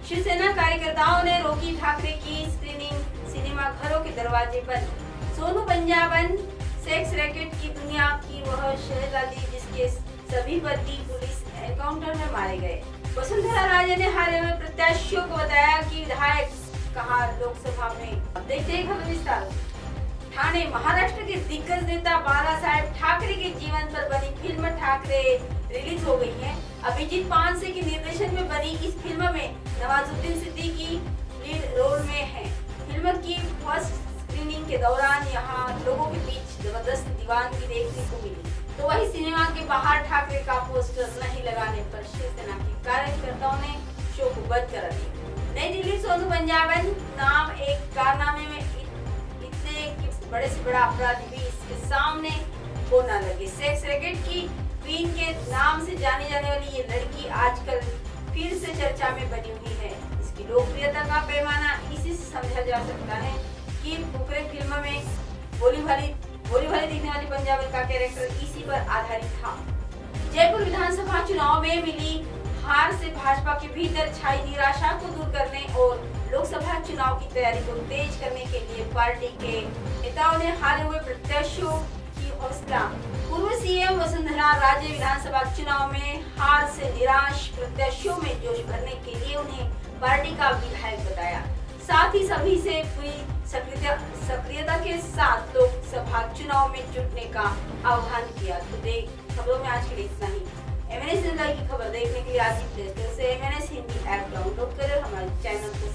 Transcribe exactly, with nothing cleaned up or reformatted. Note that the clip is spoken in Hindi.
शिवसेना कार्यकर्ताओं ने रोकी ठाकरे की स्क्रीनिंग, सिनेमा घरों के दरवाजे पर। सोनू पंजाबन सेक्स रैकेट की दुनिया की वह शहजादी जिसके सभी पति पुलिस एनकाउंटर में मारे गए। वसुंधरा राजे ने हारे हुए प्रत्याशियों को बताया कि विधायक कहा लोकसभा में। अब देखते हैं खबर विस्तार। ठाणे महाराष्ट्र के दिग्गज नेता बाला साहेब ठाकरे के जीवन पर बनी फिल्म ठाकरे रिलीज हो गई है। अभिजीत पानसे के निर्देशन में बनी इस फिल्म में नवाजुद्दीन सिद्दीकी लीड रोल में है। फिल्म की फर्स्ट स्क्रीनिंग के दौरान यहाँ लोगों के बीच जबरदस्त दीवानगी देखने को मिली, तो वही सिनेमा के बाहर ठाकरे का पोस्टर नहीं लगाने पर शिवसेना के कार्यकर्ताओं ने शो को बंद करा दिया। नई दिल्ली सोनू पंजाबन नाम एक कारनामे में इतने बड़े से बड़ा अपराधी भी इसके सामने हो न लगे। सेक्स रैकेट की क्वीन के नाम से जानी जाने वाली ये लड़की आजकल फिर से चर्चा में बनी हुई है। इसकी लोकप्रियता का पैमाना इसी से समझा जा सकता है कि फुकरे फिल्म में भोली भाली भोली भाली दिखने वाली पंजाबन का कैरेक्टर इसी पर आधारित था। जयपुर विधानसभा चुनाव में मिली हार से भाजपा के भीतर छाई निराशा को दूर करने और लोकसभा चुनाव की तैयारी को तेज करने के लिए पार्टी के नेताओं ने हारे हुए प्रत्याशियों की हौसला। पूर्व सीएम वसुंधरा राजे विधानसभा चुनाव में हार से निराश प्रत्याशियों में जोश भरने के लिए उन्हें पार्टी का विधायक बताया। साथ ही सभी से पूरी सक्रियता के साथ लोकसभा चुनाव में जुटने का आह्वान किया। तो देख खबरों में आज के लिए इतना ही। एम एन एस की खबर देखने के लिए आज ही प्ले स्टोर से M N S Hindi app download करें, हमारे चैनल को